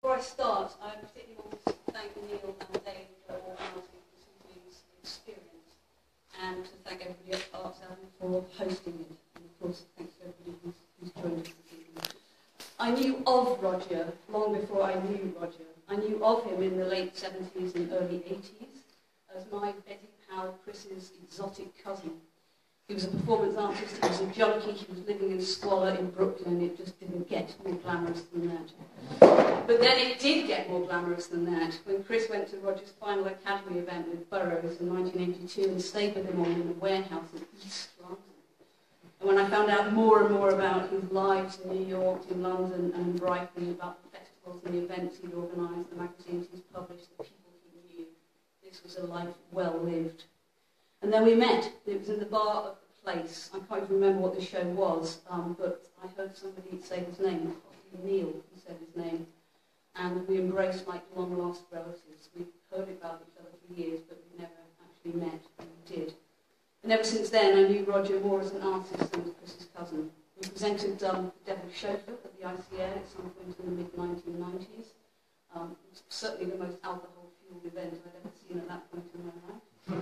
Before I start, I particularly want to thank Neil and Dave for organising this evening's experience, and to thank everybody at Arts Avenue for hosting it. And of course, thanks to everybody who's joined us this evening. I knew of Roger long before I knew Roger. I knew of him in the late 70s and early 80s as my Betty pal Chris's exotic cousin. He was a performance artist, he was a junkie, he was living in squalor in Brooklyn. It just didn't get more glamorous than that. But then it did get more glamorous than that when Chris went to Roger's final Academy event with Burroughs in 1982 and stayed with him all in a warehouse in East London. And when I found out more and more about his lives in New York, in London and in Brighton, about the festivals and the events he'd organised, the magazines he's published, the people he knew, this was a life well lived. And then we met. It was in the bar of the place. I can't even remember what the show was, but I heard somebody say his name, possibly Neil, he said his name. And we embraced like long-lost relatives. We heard about each other for years, but we never actually met, and we did. And ever since then, I knew Roger more as an artist than as Chris's cousin. We presented The Devil's Chauffeur at the ICA at some point in the mid-1990s. It was certainly the most alcohol-fueled event I'd ever seen at that point in my life.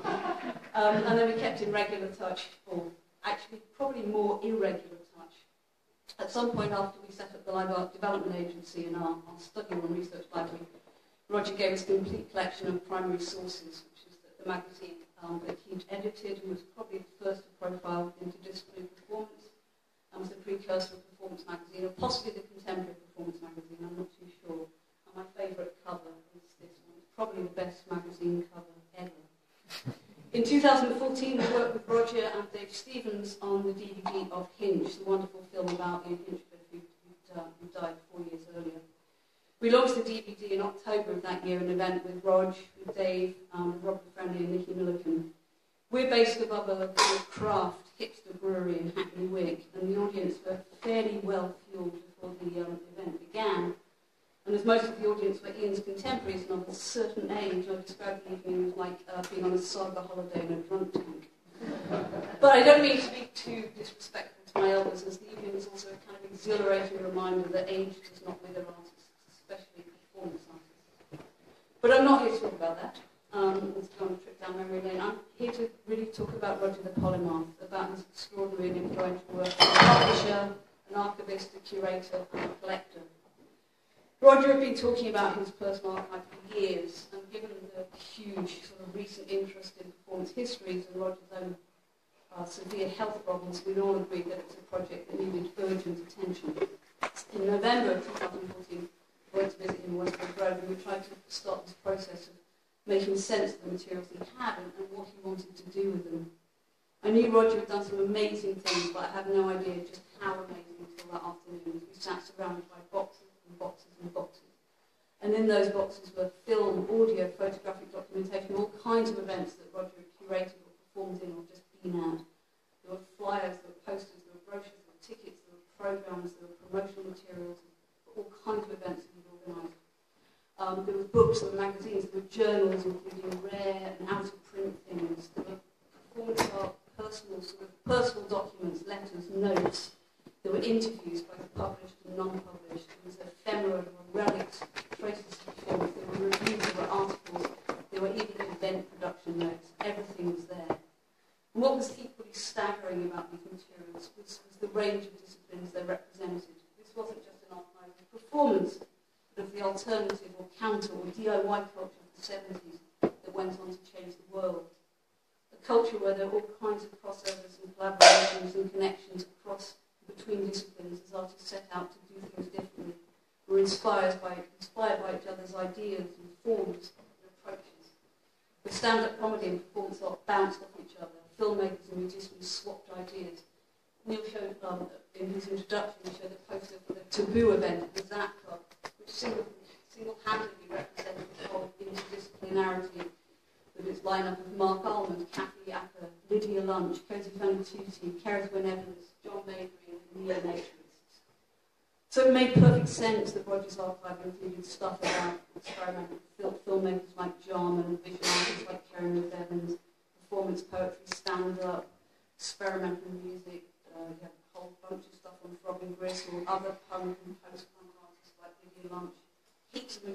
And then we kept in regular touch, or actually probably more irregular touch. At some point after we set up the Live Art Development Agency in our study and research library, Roger gave us a complete collection of primary sources, which is the magazine that he'd edited and was probably the first to profile interdisciplinary performance, and was the precursor of Performance magazine, or possibly the contemporary Performance magazine, I'm not too sure. And my favourite cover is this one. It's probably the best magazine cover ever. In 2014, we worked with Roger and Dave Stevens on the DVD of Hinge, the wonderful film about Ian Hinchcliffe, who died 4 years earlier. We launched the DVD in October of that year, an event with Rog, with Dave, Robert Friendly and Nicky Millican. We're based above a craft hipster brewery in Hackney Wick, and the audience were fairly well fueled before the event began. And as most of the audience were Ian's contemporaries and of a certain age, I described the evening as like being on a saga holiday in a drunk tank. But I don't mean to be too disrespectful to my elders, as the evening was also a kind of exhilarating reminder that age does not wither artists, especially performance artists. But I'm not here to talk about that. Let's go on a trip down memory lane. I'm here to really talk about Roger the Polymath, about his extraordinary and influential work as a publisher, an archivist, a curator, and a collector. Roger had been talking about his personal archive for years, and given the huge sort of recent interest in performance histories and Roger's own severe health problems, we'd all agreed that it was a project that needed urgent attention. In November of 2014, I went to visit him in Westwood Grove, and we tried to start this process of making sense of the materials he had and what he wanted to do with them. I knew Roger had done some amazing things, but I had no idea just how amazing until that afternoon, as we sat surrounded by boxes and boxes and boxes. And in those boxes were film, audio, photographic documentation, all kinds of events that Roger had curated or performed in or just been at. There were flyers, there were posters, there were brochures, there were tickets, there were programs, there were promotional materials, all kinds of events that he'd organised. There were books, there were magazines, there were journals, including rare and out-of-print things. There were performance art, personal documents, letters, notes. There were interviews, both published and non-published. There was ephemera, there were relics, traces of performance. There were reviews, there were articles. There were even event production notes. Everything was there. And what was equally staggering about these materials was the range of disciplines they represented. This wasn't just an archive of performance, but of the alternative or counter or DIY culture of the 70s that went on to change the world. A culture where there were all kinds of crossovers and collaborations and connections between disciplines as artists set out to do things differently, were inspired by each other's ideas and forms and approaches. With stand-up comedy and performance art bounced off each other, filmmakers and musicians swapped ideas. Neil showed, in his introduction, he showed a poster for the Taboo event at the Zap Club, which single-handedly represented the whole interdisciplinarity with its lineup of Mark Almond, Kathy Acker, Lydia Lunch, Cozy Fanatuti, Kerith Wynne Evans, John Mabry, and neo-naturists. So it made perfect sense that Roger's archive included stuff about experimental filmmakers like John and visual artists like Karen Wynne Evans, performance poetry, stand-up, experimental music. You had a whole bunch of stuff on Robin Gristle, other punk and post-punk artists like Lydia Lunch, heaps of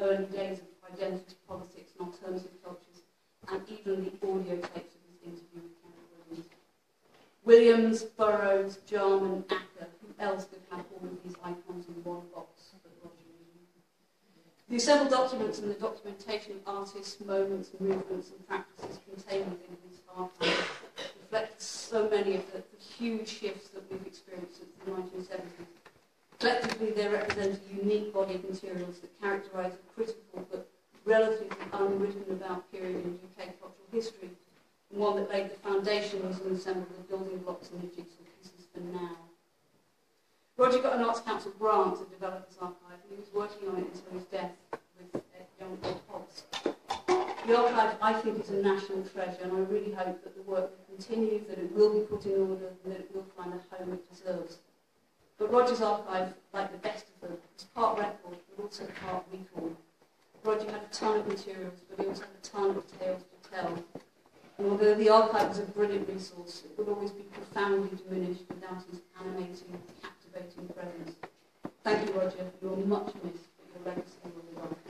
early days of identity politics and alternative cultures, and even the audio tapes of his interview with Kenneth Williams, Burroughs, Jarman, Acker. Who else could have all of these icons in one box but Roger Ely? The assembled documents and the documentation of artists, moments, movements and practices contained within his archive reflect so many of the huge shifts that we've experienced since the 1970s. Collectively, they represent a unique body of materials that characterise a critical but relatively unwritten about period in UK cultural history, and one that laid the foundations and assembled the building blocks and the jigsaw pieces for now. Roger got an Arts Council grant to develop his archive, and he was working on it until his death with young Bob Hobbs. The archive, I think, is a national treasure, and I really hope that the work will continue, that it will be put in order, and that it will find the home it deserves. But Roger's archive, like the best of them, is part record, but also part recall. Roger had a ton of materials, but he also had a ton of tales to tell. And although the archive is a brilliant resource, it would always be profoundly diminished without his animating, captivating presence. Thank you, Roger. You are much missed, but your legacy will live on.